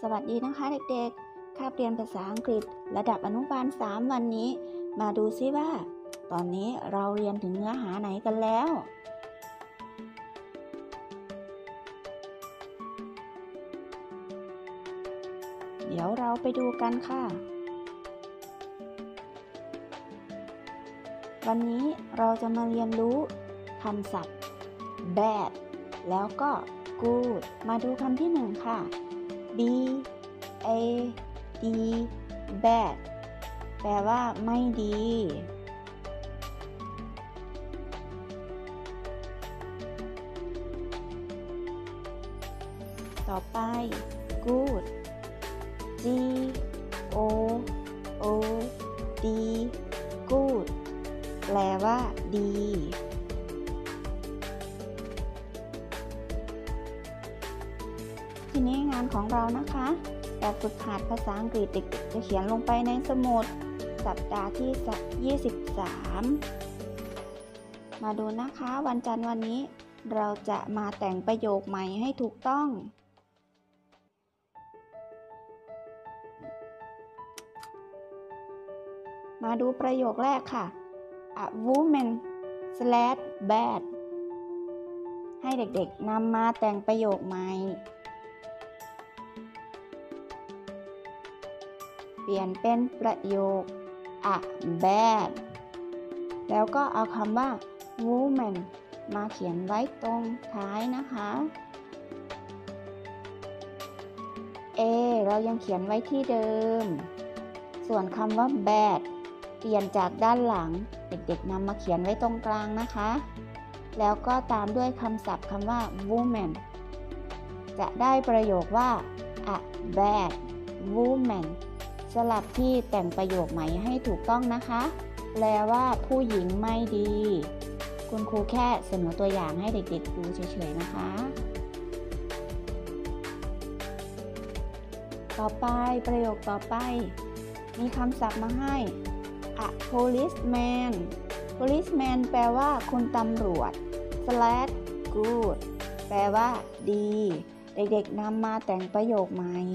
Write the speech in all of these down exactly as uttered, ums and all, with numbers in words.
สวัสดีนะคะเด็กๆคาบเรียนภาษาอังกฤษระดับอนุบาลสามวันนี้มาดูซิว่าตอนนี้เราเรียนถึงเนื้อหาไหนกันแล้วเดี๋ยวเราไปดูกันค่ะวันนี้เราจะมาเรียนรู้คำศัพท์ bad แล้วก็ good มาดูคำที่หนึ่งค่ะ b a d bad แปลว่าไม่ดีต่อไป good g o o d good แปลว่าดีทีนี้งานของเรานะคะแบบฝึกหัดภาษาอังกฤษเด็กๆจะเขียนลงไปในสมุดสัปดาห์ที่ยี่สิบสามมาดูนะคะวันจันทร์วันนี้เราจะมาแต่งประโยคใหม่ให้ถูกต้องมาดูประโยคแรกค่ะ A woman slash bad ให้เด็กๆนำมาแต่งประโยคใหม่เปลี่ยนเป็นประโยค a bad แล้วก็เอาคำว่า woman มาเขียนไว้ตรงท้ายนะคะ A เรายังเขียนไว้ที่เดิมส่วนคำว่า bad เปลี่ยนจากด้านหลังเด็กๆนำมาเขียนไว้ตรงกลางนะคะแล้วก็ตามด้วยคำศัพท์คำว่า woman จะได้ประโยคว่า a bad woman สลับที่แต่งประโยคใหม่ให้ถูกต้องนะคะแปลว่าผู้หญิงไม่ดีคุณครูแค่เสนอตัวอย่างให้เด็กๆดูเฉยๆนะคะต่อไปประโยคต่อไปมีคำศัพท์มาให้ a policeman policeman แปลว่าคุณตำรวจ slash good แปลว่าดีเด็กๆนำมาแต่งประโยคใหม่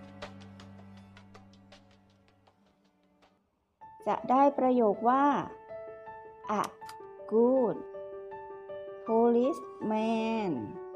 จะได้ประโยคว่า a good policeman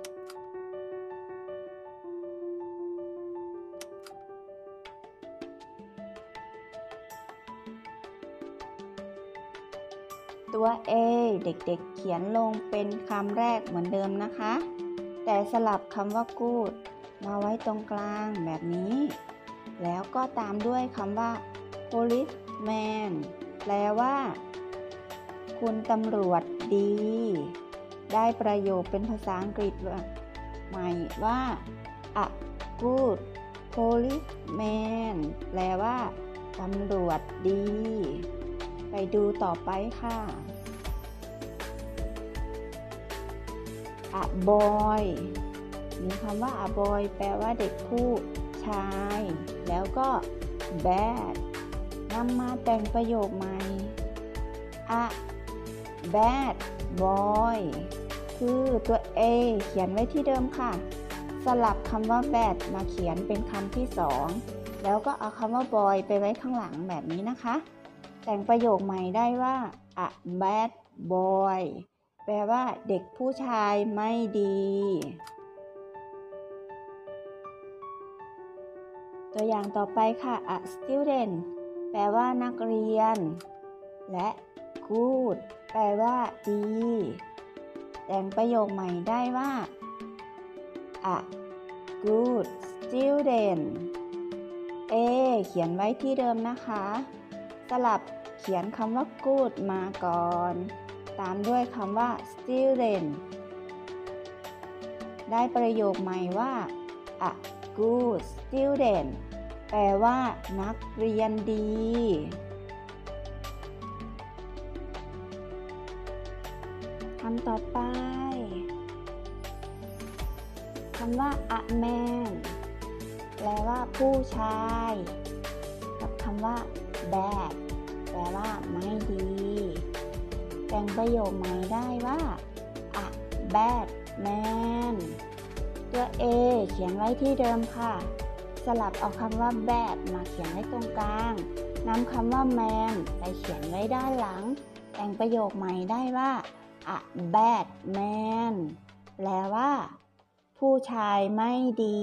ตัว A เด็กๆเขียนลงเป็นคำแรกเหมือนเดิมนะคะแต่สลับคำว่า good มาไว้ตรงกลางแบบนี้แล้วก็ตามด้วยคำว่า policeman แปลว่าคุณตำรวจดีได้ประโยคเป็นภาษาอังกฤษใหม่ว่า a good policeman แปลว่าตำรวจดีไปดูต่อไปค่ะ a boy มีคำว่า a boy แปลว่าเด็กผู้ชายแล้วก็ bad นำมาแต่งประโยคใหม่ a bad boy คือตัว A เขียนไว้ที่เดิมค่ะสลับคำว่า bad มาเขียนเป็นคำที่สองแล้วก็เอาคำว่า boy ไปไว้ข้างหลังแบบนี้นะคะแต่งประโยคใหม่ได้ว่า a bad boy แปลว่าเด็กผู้ชายไม่ดีตัวอย่างต่อไปค่ะ a student แปลว่านักเรียนและ good แปลว่าดีแต่งประโยคใหม่ได้ว่า a good student A เขียนไว้ที่เดิมนะคะสลับเขียนคำว่า good มาก่อนตามด้วยคำว่า student ได้ประโยคใหม่ว่า a good student แปลว่านักเรียนดีคำต่อไปคำว่า a man แปลว่าผู้ชายกับคำว่า bad แปลว่าไม่ดีแต่งประโยคใหม่ได้ว่า a bad man ตัว A เขียนไว้ที่เดิมค่ะสลับเอาคำว่า bad มาเขียนไว้ตรงกลางนำคำว่า man ไปเขียนไว้ด้านหลังแต่งประโยคใหม่ได้ว่า a bad man แปลว่าผู้ชายไม่ดี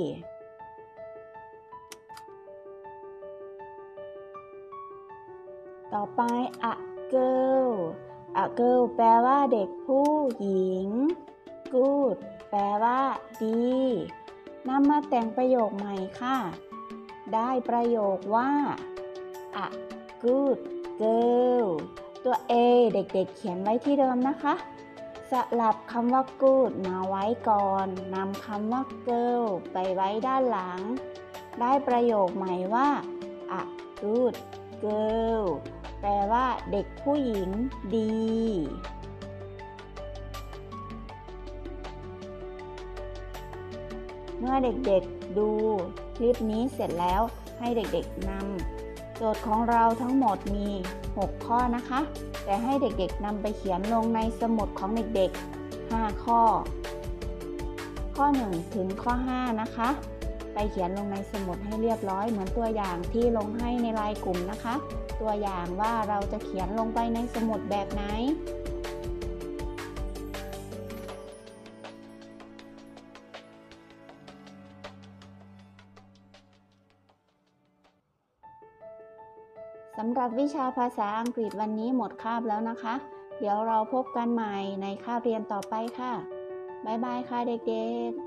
ต่อไป a girl a girl แปลว่าเด็กผู้หญิง good แปลว่าดีนำมาแต่งประโยคใหม่ค่ะได้ประโยคว่า a good girl ตัว A เด็กๆเขียนไว้ที่เดิมนะคะสลับคำว่า good มาไว้ก่อนนำคำว่า girl ไปไว้ด้านหลังได้ประโยคใหม่ว่า a good girl แปลว่าเด็กผู้หญิงดีเมื่อเด็กๆดูคลิปนี้เสร็จแล้วให้เด็กๆนำโจทย์ของเราทั้งหมดมีหกข้อนะคะแต่ให้เด็กๆนำไปเขียนลงในสมุดของเด็กๆห้าข้อข้อหนึ่งถึงข้อห้านะคะไปเขียนลงในสมุดให้เรียบร้อยเหมือนตัวอย่างที่ลงให้ในไลน์กลุ่มนะคะตัวอย่างว่าเราจะเขียนลงไปในสมุดแบบไหนสำหรับวิชาภาษาอังกฤษวันนี้หมดคาบแล้วนะคะเดี๋ยวเราพบกันใหม่ในคาบเรียนต่อไปค่ะบ๊ายบายค่ะเด็กๆ